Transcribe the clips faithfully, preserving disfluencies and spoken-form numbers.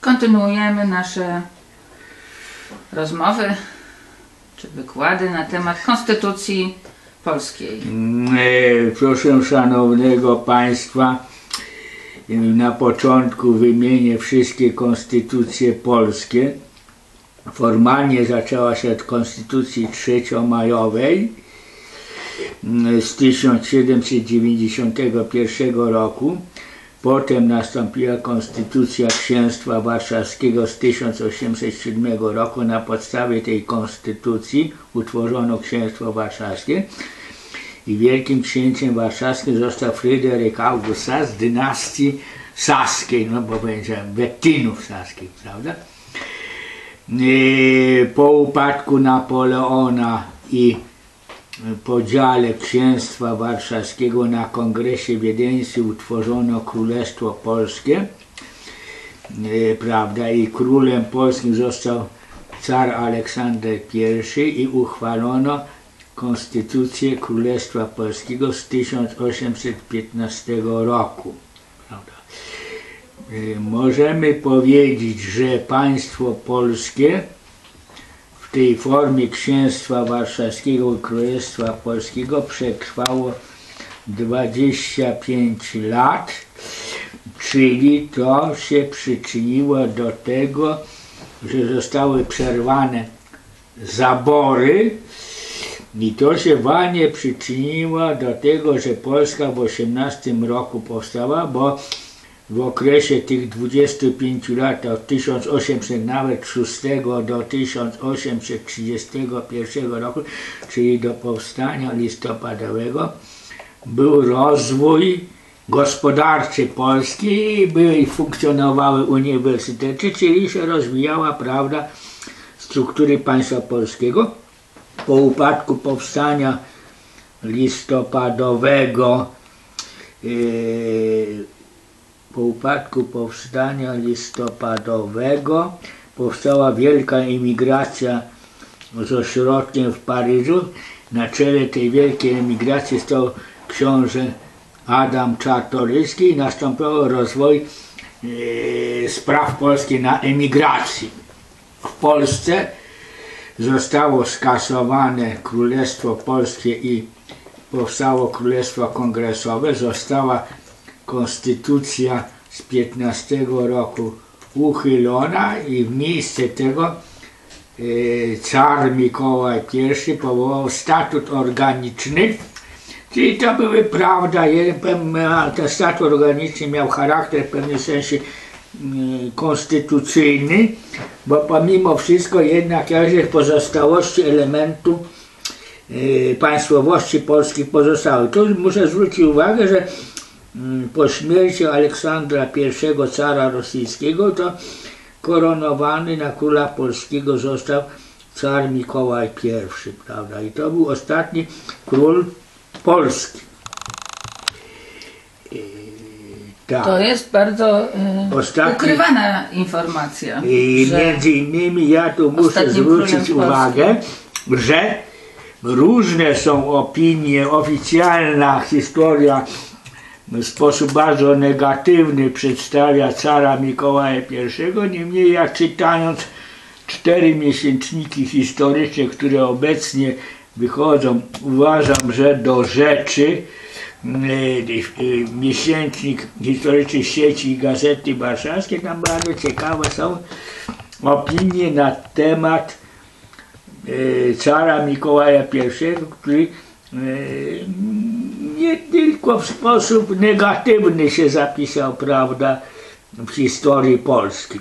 Kontynuujemy nasze rozmowy czy wykłady na temat Konstytucji Polskiej. Proszę szanownego Państwa, na początku wymienię wszystkie konstytucje polskie. Formalnie zaczęła się od Konstytucji trzeciomajowej z tysiąc siedemset dziewięćdziesiątego pierwszego roku. Potem nastąpiła Konstytucja Księstwa Warszawskiego z tysiąc osiemset siódmego roku. Na podstawie tej konstytucji utworzono Księstwo Warszawskie i Wielkim Księciem Warszawskim został Fryderyk August Sas z dynastii saskiej, no bo powiedziałem Wettynów saskich, prawda? Po upadku Napoleona i podziale Księstwa Warszawskiego na Kongresie Wiedeńskim utworzono Królestwo Polskie, prawda, i królem polskim został car Aleksander I i uchwalono Konstytucję Królestwa Polskiego z tysiąc osiemset piętnastego roku. Prawda. Możemy powiedzieć, że państwo polskie w tej formie Księstwa Warszawskiego i Królestwa Polskiego przetrwało dwadzieścia pięć lat, czyli to się przyczyniło do tego, że zostały przerwane zabory i to się walnie przyczyniło do tego, że Polska w osiemnastym roku powstała, bo w okresie tych dwudziestu pięciu lat, od tysiąc osiemset szóstego do tysiąc osiemset trzydziestego pierwszego roku, czyli do powstania listopadowego, był rozwój gospodarczy Polski i były i funkcjonowały uniwersytety, czyli się rozwijała, prawda, struktury państwa polskiego. Po upadku powstania listopadowego yy, Po upadku powstania listopadowego powstała wielka emigracja z ośrodkiem w Paryżu. Na czele tej wielkiej emigracji stał książę Adam Czartoryski i nastąpił rozwój e, spraw polskich na emigracji. W Polsce zostało skasowane Królestwo Polskie i powstało Królestwo Kongresowe. Została Konstytucja z piętnastego roku uchylona i w miejsce tego e, car Mikołaj I powołał statut organiczny, czyli to były, prawda, ten statut organiczny miał charakter w pewnym sensie e, konstytucyjny, bo pomimo wszystko jednak jakieś pozostałości elementu e, państwowości polskiej pozostały. Tu muszę zwrócić uwagę, że po śmierci Aleksandra I, cara rosyjskiego, to koronowany na króla polskiego został car Mikołaj I, prawda? I to był ostatni król Polski. I, tak. To jest bardzo y, ostatni, ukrywana informacja. I między innymi ja tu muszę zwrócić uwagę, że różne są opinie, oficjalna historia w sposób bardzo negatywny przedstawia cara Mikołaja I, niemniej ja czytając cztery miesięczniki historyczne, które obecnie wychodzą, uważam, że do rzeczy miesięcznik historyczny Sieci Gazety Warszawskiej, tam bardzo ciekawe są opinie na temat cara Mikołaja I, który nie tylko w sposób negatywny się zapisał, prawda, w historii Polski.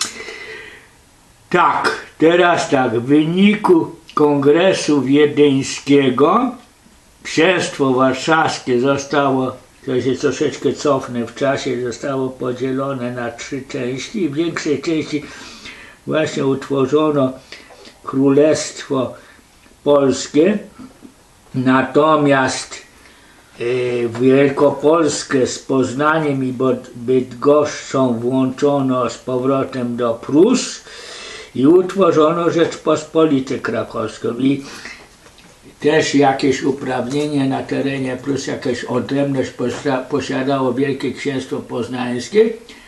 Tak, teraz tak, w wyniku Kongresu Wiedeńskiego Księstwo Warszawskie zostało, to się troszeczkę cofnę w czasie, zostało podzielone na trzy części. W większej części właśnie utworzono Królestwo Polskie, natomiast w Wielkopolskę z Poznaniem i Bydgoszczą włączono z powrotem do Prus i utworzono Rzeczpospolitę Krakowską. I też jakieś uprawnienia na terenie Prus, jakaś odrębność posiadało Wielkie Księstwo Poznańskie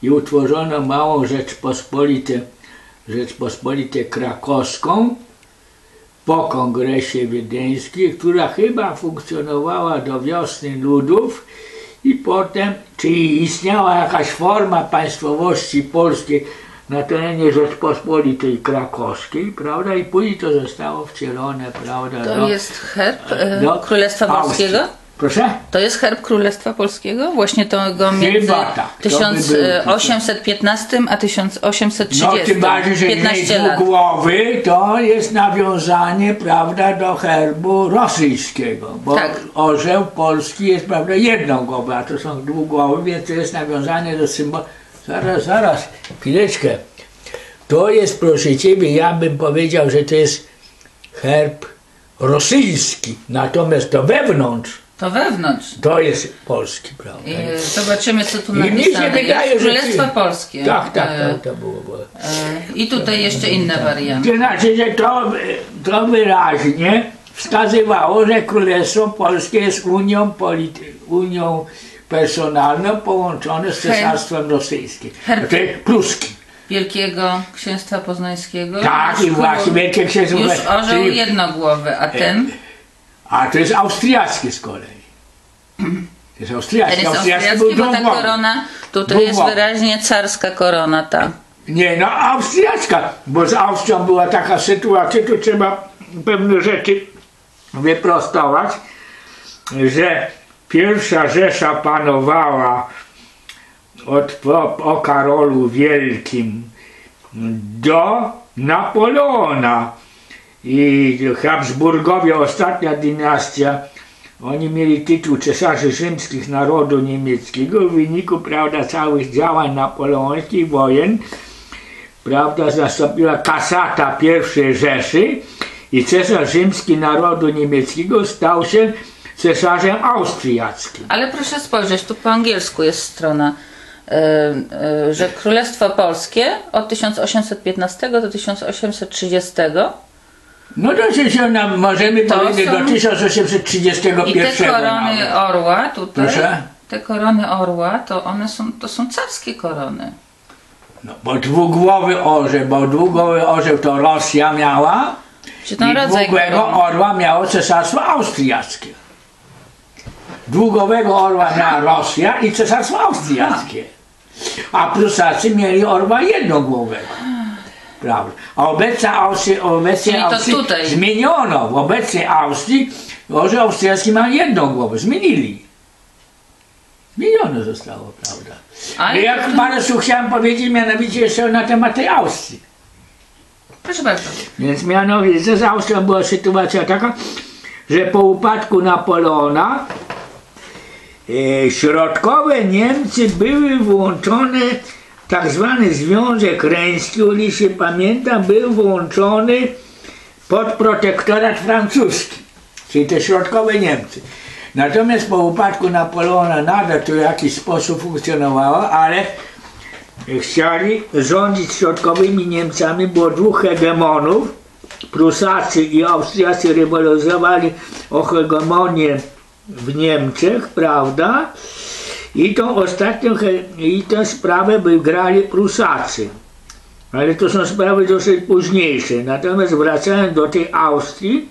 i utworzono małą Rzeczpospolitę, Rzeczpospolitę Krakowską po Kongresie Wiedeńskim, która chyba funkcjonowała do Wiosny Ludów i potem, czyli istniała jakaś forma państwowości polskiej na terenie Rzeczpospolitej Krakowskiej, prawda, i później to zostało wcielone, prawda, To do, jest herb e, do Królestwa Austrii. Polskiego? Proszę? To jest herb Królestwa Polskiego? Właśnie to go między Chyba tak, to by tysiąc osiemset piętnastym a tysiąc osiemset trzydziestym. No tym bardziej, że piętnaście nie lat. dwugłowy to jest nawiązanie, prawda, do herbu rosyjskiego, bo Tak. orzeł polski jest, prawda, jednogłowy, a to są dwugłowy, więc to jest nawiązanie do symbolu. Zaraz, zaraz, chwileczkę. To jest, proszę ciebie, ja bym powiedział, że to jest herb rosyjski, natomiast to wewnątrz To wewnątrz. to jest polski, prawda? I zobaczymy, co tu I mnie się napisane. wydaje, Jest że Królestwo ty- Polskie. Tak, tak, E, tak, to było. było. e, I tutaj jeszcze inne warianty. To znaczy, że to, to wyraźnie wskazywało, że Królestwo Polskie jest unią, polity, unią personalną połączone z Cesarstwem Rosyjskim. Herb- To jest pruski. Wielkiego Księstwa Poznańskiego. Tak, Już i właśnie król- Wielkie Księstwo Już Poznańskie, orzeł czyli- jednogłowy, a ten? A to jest austriackie z kolei. To jest Ten austriackie. jest Austriackie był austriacki, bo ta dwugłowy. korona, tutaj jest Dwugłowy. wyraźnie carska korona ta. Nie, no austriacka, bo z Austrią była taka sytuacja, tu trzeba pewne rzeczy wyprostować, że pierwsza Rzesza panowała od po, po Karolu Wielkim do Napoleona i Habsburgowie, ostatnia dynastia, oni mieli tytuł cesarzy rzymskich narodu niemieckiego w wyniku, prawda, całych działań napoleońskich, wojen, prawda, nastąpiła kasata pierwszej Rzeszy i cesarz rzymski narodu niemieckiego stał się cesarzem austriackim. Ale proszę spojrzeć, tu po angielsku jest strona, e, e, że Królestwo Polskie od tysiąc osiemset piętnastego do tysiąc osiemset trzydziestego No to się nam możemy To powiedzieć są- do tysiąc osiemset trzydziestego i te pierwszego korony nawet. orła tutaj, Proszę? te korony orła, to one są, to są carskie korony. No, bo dwugłowy orzeł, bo dwugłowy orzeł to Rosja miała Czy ten i rodzaj dwugłowego korony? orła miało cesarstwo austriackie. Dwugłowego orła miała Rosja i cesarstwo austriackie. A Prusacy mieli orła jednogłowego. Prawda. A obecna Austrii, obecnie Czyli to Austrii tutaj. zmieniono. W obecnej Austrii orzeł austriacki ma jedną głowę. Zmienili. Zmienione zostało, prawda. Ale I jak to- Państwu chciałem powiedzieć mianowicie jeszcze na temat tej Austrii. Proszę bardzo. Więc mianowicie z Austrią była sytuacja taka, że po upadku Napoleona e, środkowe Niemcy były włączone, tak zwany Związek Reński, o ile się pamięta, był włączony pod protektorat francuski, czyli te środkowe Niemcy. Natomiast po upadku Napoleona nadal to w jakiś sposób funkcjonowało, ale chcieli rządzić środkowymi Niemcami, było dwóch hegemonów, Prusacy i Austriacy rywalizowali o hegemonię w Niemczech, prawda? I tą ostatnią, he- i tę sprawę wygrali Prusacy. Ale to są sprawy dosyć późniejsze. Natomiast wracając do tej Austrii,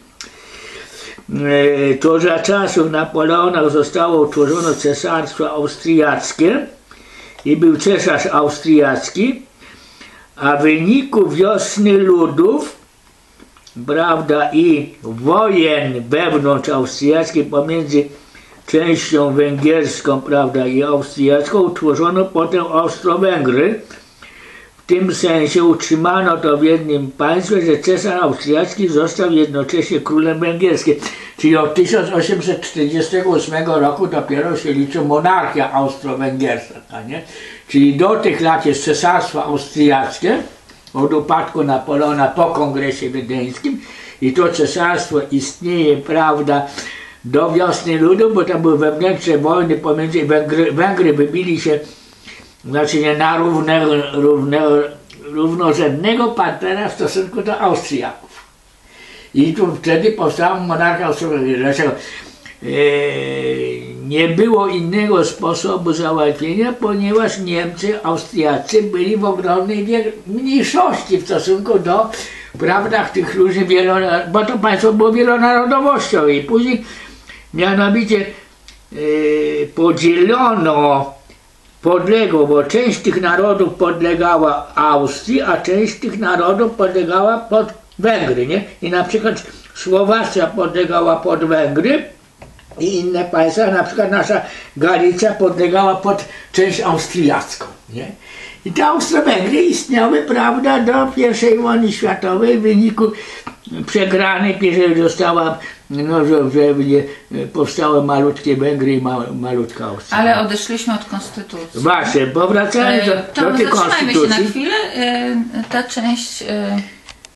e, to za czasów Napoleona zostało utworzone cesarstwo austriackie i był cesarz austriacki, a w wyniku wiosny ludów, prawda, i wojen wewnątrz austriackiej pomiędzy częścią węgierską, prawda, i austriacką, utworzono potem Austro-Węgry. W tym sensie utrzymano to w jednym państwie, że cesarz austriacki został jednocześnie królem węgierskim. Czyli od tysiąc osiemset czterdziestego ósmego roku dopiero się liczy monarchia austro-węgierska, nie? Czyli do tych lat jest cesarstwo austriackie, od upadku Napoleona po kongresie wiedeńskim, i to cesarstwo istnieje, prawda, do wiosny ludów, bo tam były wewnętrzne wojny pomiędzy Węgry, Węgry wybili się, znaczy nie na równego, równego, równorzędnego partnera w stosunku do Austriaków. I tu wtedy powstała monarchia austro-węgierska. Dlaczego? nie było innego sposobu załatwienia, ponieważ Niemcy, Austriacy byli w ogromnej mniejszości w stosunku do, prawda, tych ludzi wielonarodowych, bo to państwo było wielonarodowościowe i później mianowicie yy, podzielono, podległo, bo część tych narodów podlegała Austrii, a część tych narodów podlegała pod Węgry, nie? I na przykład Słowacja podlegała pod Węgry i inne państwa, na przykład nasza Galicja podlegała pod część austriacką, nie? I te Austro-Węgry istniały, prawda, do pierwszej wojny światowej w wyniku przegranej, pierwszej została, no, że, że nie, powstały malutkie Węgry i ma, malutka Austria. Ale odeszliśmy od konstytucji. Właśnie, powracając do, to do tej zatrzymajmy konstytucji. się na chwilę. Ta część